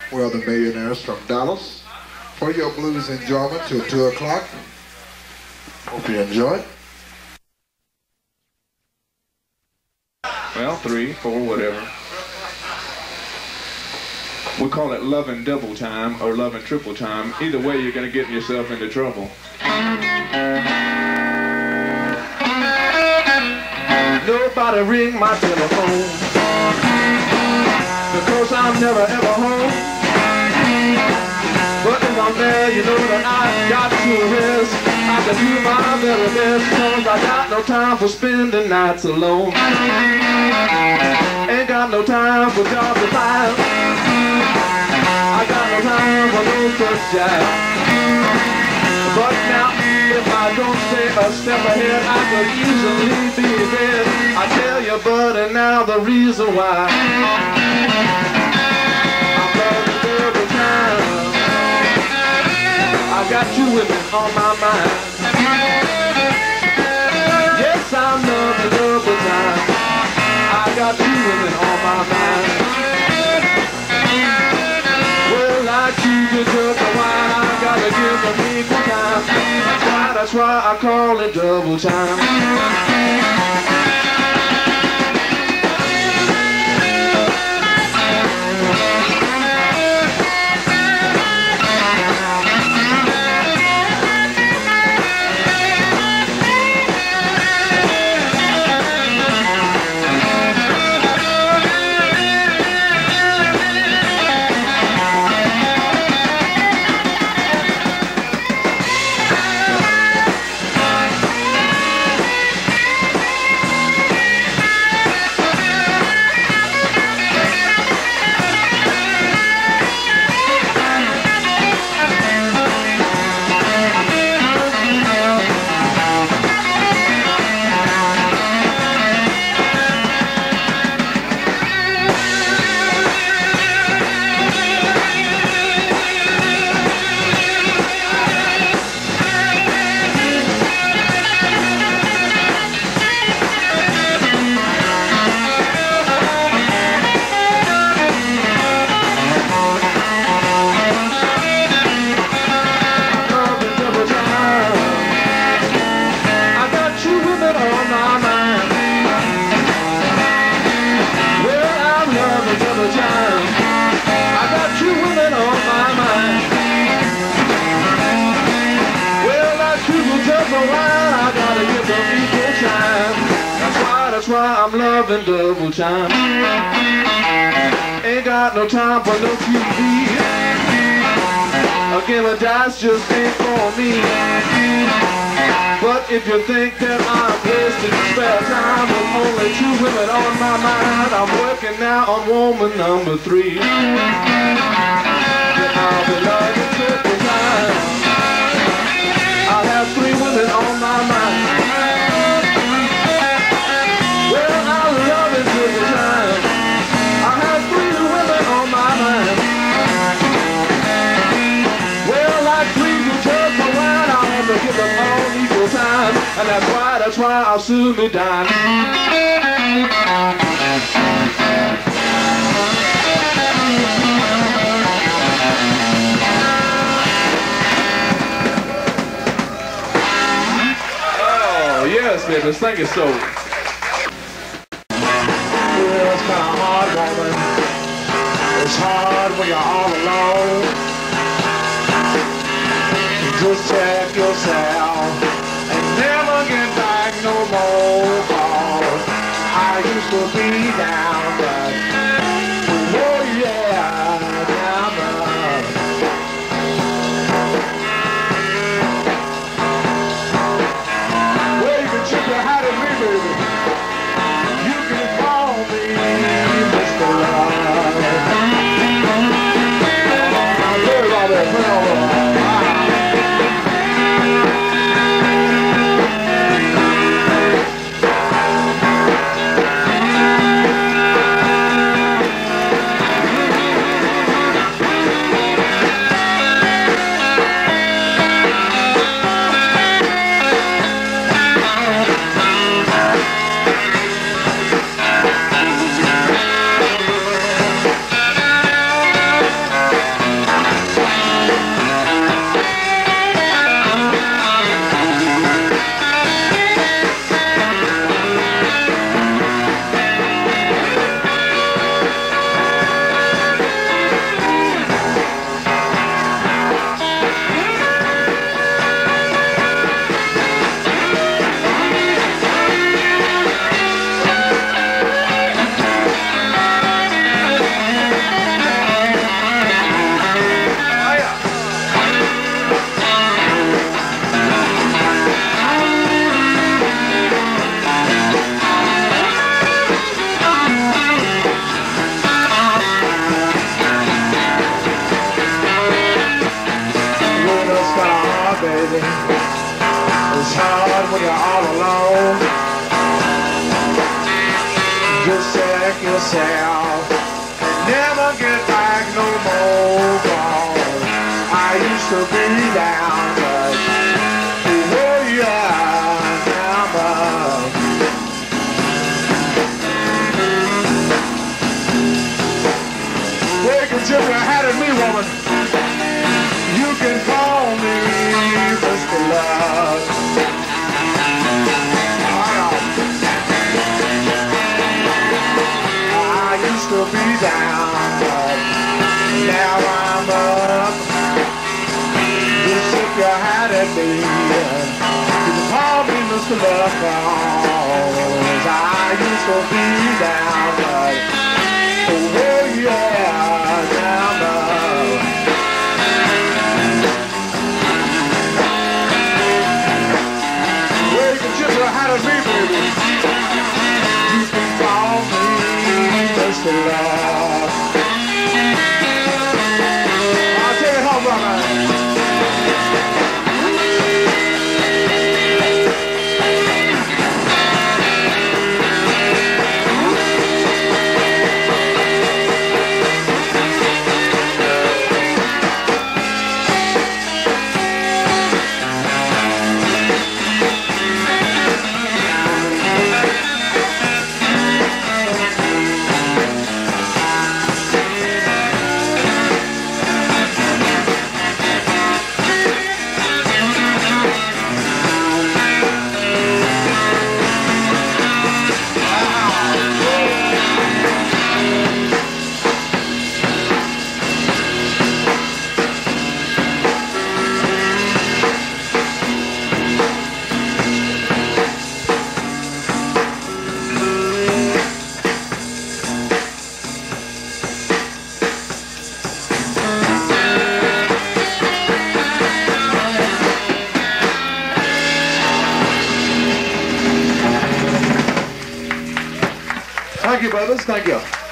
Well, the Millionaires from Dallas for your blues enjoyment till 2 o'clock. Hope you enjoy. Well, 3, 4, whatever. We call it loving double time or loving triple time. Either way, you're going to get yourself into trouble. Nobody ring my telephone because I'm never ever home. But if I'm there, you know that I got to rest. I can do my very best because I got no time for spending nights alone. Ain't got no time for job to find. I got no time for no such job. But now, if I don't stay a step ahead, I could easily be dead. I tell you, buddy, now the reason why I'm loving double time. I got you with me on my mind. Yes, I'm loving double time. I got you with me on my mind. Well, like you can drink the wine, I gotta give them equal time. That's why I call it double time. That's why I'm loving double time. Ain't got no time for no TV. A game of dice just ain't for me. But if you think that I'm wasting spare time with only 2 women on my mind, I'm working now on woman number 3. Then I'll be loving triple time. I have 3 women on my mind. And that's why I'll soon be done. Oh, yes, baby, thank you so. Well, it's kind of hard, woman. It's hard when you're all alone. Just check yourself. Never get back no more, cause I used to be down, but oh yeah, down. Well, you can check your hat at me, baby. You can call me Mr. Love. I'm very about that, put on. baby. It's hard when you're all alone. Just check yourself and never get back no more. Cause I used to be down, but where you are now, but take a trip you had at me, woman. You can call me Mr. Love. I used to be down, but now I'm up. Just if you had at me, you can call me Mr. Love. Cause I used to be down, but oh yeah, now I'm up. How to be, baby. You can call me Mr. Love. I'll take it home, brother. Thank you, brothers. Thank you.